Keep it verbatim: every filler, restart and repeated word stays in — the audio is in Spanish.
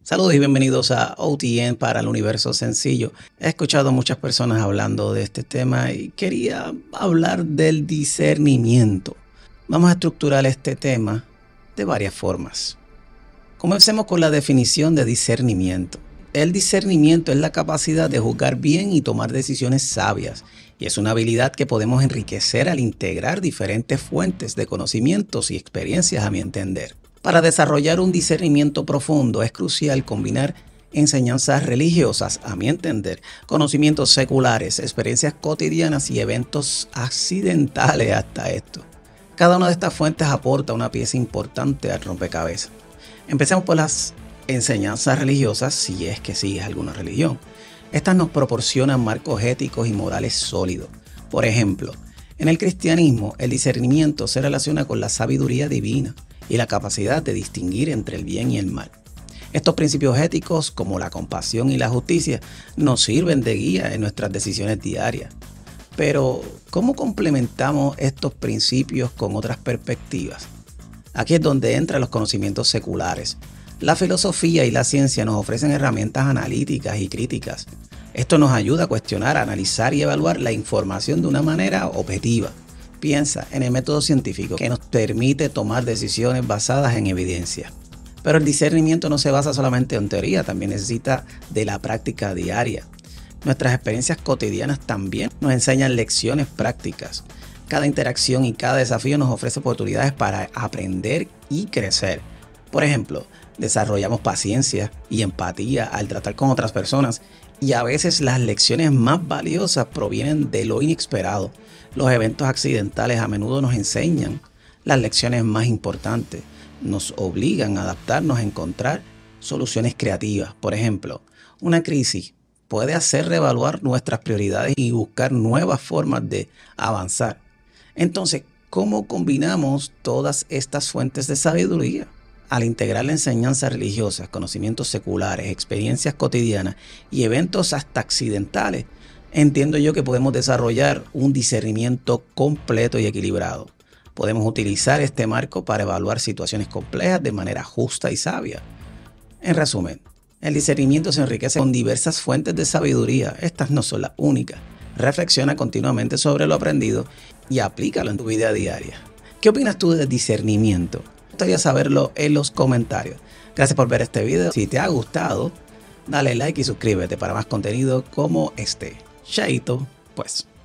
Saludos y bienvenidos a O T N para el Universo Sencillo. He escuchado a muchas personas hablando de este tema y quería hablar del discernimiento. Vamos a estructurar este tema de varias formas. Comencemos con la definición de discernimiento. El discernimiento es la capacidad de juzgar bien y tomar decisiones sabias, y es una habilidad que podemos enriquecer al integrar diferentes fuentes de conocimientos y experiencias a mi entender. Para desarrollar un discernimiento profundo es crucial combinar enseñanzas religiosas, a mi entender, conocimientos seculares, experiencias cotidianas y eventos accidentales hasta esto. Cada una de estas fuentes aporta una pieza importante al rompecabezas. Empecemos por las enseñanzas religiosas, si es que sigues alguna religión. Estas nos proporcionan marcos éticos y morales sólidos. Por ejemplo, en el cristianismo, el discernimiento se relaciona con la sabiduría divina y la capacidad de distinguir entre el bien y el mal. Estos principios éticos, como la compasión y la justicia, nos sirven de guía en nuestras decisiones diarias. Pero, ¿cómo complementamos estos principios con otras perspectivas? Aquí es donde entran los conocimientos seculares. La filosofía y la ciencia nos ofrecen herramientas analíticas y críticas. Esto nos ayuda a cuestionar, analizar y evaluar la información de una manera objetiva. Piensa en el método científico que nos permite tomar decisiones basadas en evidencia. Pero el discernimiento no se basa solamente en teoría, también necesita de la práctica diaria. Nuestras experiencias cotidianas también nos enseñan lecciones prácticas. Cada interacción y cada desafío nos ofrece oportunidades para aprender y crecer. Por ejemplo, desarrollamos paciencia y empatía al tratar con otras personas, y a veces las lecciones más valiosas provienen de lo inesperado. Los eventos accidentales a menudo nos enseñan las lecciones más importantes, nos obligan a adaptarnos a encontrar soluciones creativas. Por ejemplo, una crisis puede hacer reevaluar nuestras prioridades y buscar nuevas formas de avanzar. Entonces, ¿cómo combinamos todas estas fuentes de sabiduría? Al integrar la enseñanza religiosa, conocimientos seculares, experiencias cotidianas y eventos hasta accidentales, entiendo yo que podemos desarrollar un discernimiento completo y equilibrado. Podemos utilizar este marco para evaluar situaciones complejas de manera justa y sabia. En resumen, el discernimiento se enriquece con diversas fuentes de sabiduría. Estas no son las únicas. Reflexiona continuamente sobre lo aprendido y aplícalo en tu vida diaria. ¿Qué opinas tú del discernimiento? Me gustaría saberlo en los comentarios. Gracias por ver este video. Si te ha gustado, dale like y suscríbete para más contenido como este. Chaito, pues.